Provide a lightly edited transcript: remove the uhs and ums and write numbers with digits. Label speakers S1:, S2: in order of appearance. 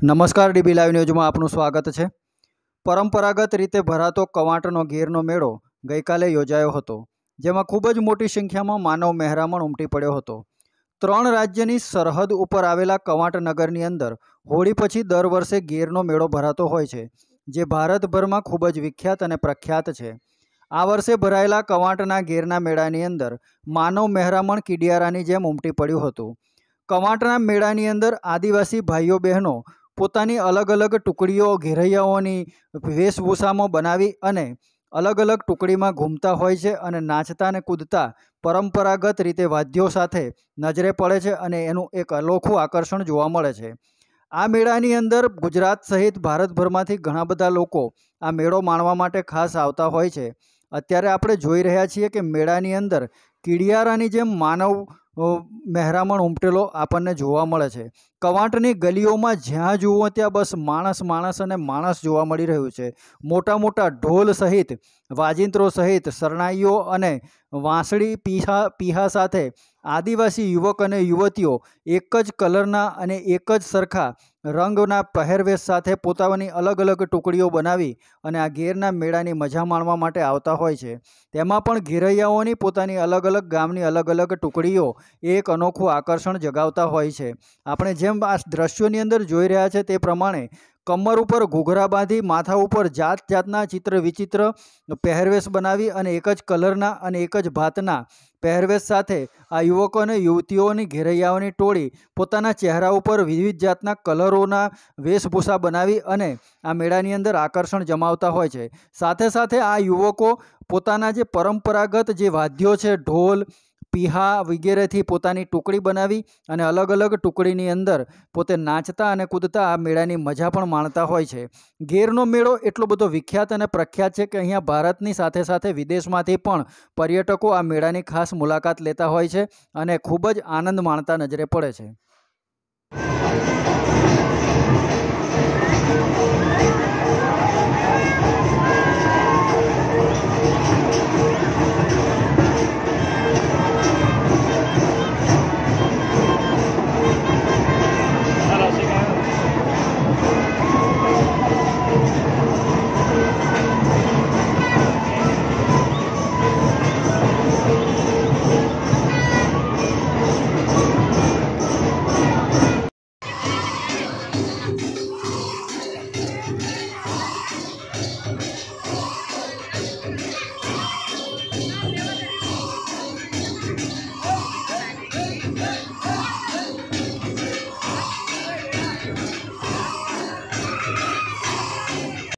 S1: નમસ્કાર dB live ન્યૂઝમાં આપનું સ્વાગત છે। પરંપરાગત રીતે ભરાતો કવાંટનો ગીરનો મેળો ગઈકાલે યોજાયો હતો, જેમાં ખૂબ જ મોટી સંખ્યામાં માનવ મહેરામણ ઉમટી પડ્યો હતો। 3 રાજ્યની સરહદ ઉપર આવેલા કવાંટ નગરની અંદર હોળી પછી દર વર્ષે ગીરનો મેળો ભરાતો હોય છે, જે ભારતભરમાં ખૂબ જ વિખ્યાત અને પ્રખ્યાત છે। આ વર્ષે ભરાયેલા કવાંટના ગીરના મેળાની અંદર માનવ મહેરામણ કીડિયારાની જેમ ઉમટી પડ્યું હતું। કવાંટના મેળાની અંદર આદિવાસી ભાઈઓ બહેનો પોતાની અલગ અલગ ટુકડીઓ ઘેરૈયાઓની વેશભૂષામાં બનાવી અને અલગ અલગ ટુકડીમાં ઘૂમતા હોય છે અને નાચતા અને કૂદતા પરંપરાગત રીતે વાદ્યો સાથે નજરે પડે છે અને એનું એક અનોખું આકર્ષણ જોવા મળે છે। આ મેળાની અંદર ગુજરાત સહિત ભારતભરમાંથી ઘણા બધા લોકો આ મેળો માણવા માટે ખાસ આવતા હોય છે। અત્યારે આપણે જોઈ રહ્યા છીએ કે મેળાની અંદર કીડિયારાની જેમ માનવ મહેરામણ ઉમટેલો આપણને જોવા મળે છે। કવાંટની ગલીઓમાં જ્યાં જુઓ ત્યાં બસ માણસ અને માણસ જોવા મળી રહ્યું છે। મોટા મોટા ઢોલ સહિત વાજિંત્રો સહિત શરણાઈઓ અને વાંસળી પીહા સાથે આદિવાસી યુવક અને યુવતીઓ એક જ કલરના અને એક જ સરખા રંગના પહેરવેશ સાથે પોતાની અલગ અલગ ટુકડીઓ બનાવી અને આ ગીરના મેળાની મજા માણવા માટે આવતા હોય છે। તેમાં પણ ઘેરૈયાઓની પોતાની અલગ અલગ ગામની અલગ અલગ ટુકડીઓ એક અનોખું આકર્ષણ જગાવતા હોય છે। આપણે જેમ આ દ્રશ્યોની અંદર જોઈ રહ્યા છે તે પ્રમાણે કમર ઉપર ઘૂઘરા બાંધી માથા ઉપર જાત જાતના ચિત્ર વિચિત્ર પહેરવેશ બનાવી અને એક જ કલરના અને એક જ ભાતના પહેરવેશ સાથે આ યુવકો અને યુવતીઓની ઘેરૈયાઓની ટોળી પોતાના ચહેરા ઉપર વિવિધ જાતના કલરોના વેશભૂષા બનાવી અને આ મેળાની અંદર આકર્ષણ જમાવતા હોય છે। સાથે સાથે આ યુવકો પોતાના જે પરંપરાગત જે વાદ્યો છે ઢોલ પીહા વગેરેથી પોતાની ટુકડી બનાવી અને અલગ અલગ ટુકડીની અંદર પોતે નાચતા અને કૂદતા આ મેળાની મજા પણ માણતા હોય છે। ગીરનો મેળો એટલો બધો વિખ્યાત અને પ્રખ્યાત છે કે અહીંયા ભારતની સાથે સાથે વિદેશમાંથી પણ પર્યટકો આ મેળાની ખાસ મુલાકાત લેતા હોય છે અને ખૂબ જ આનંદ માણતા નજરે પડે છે।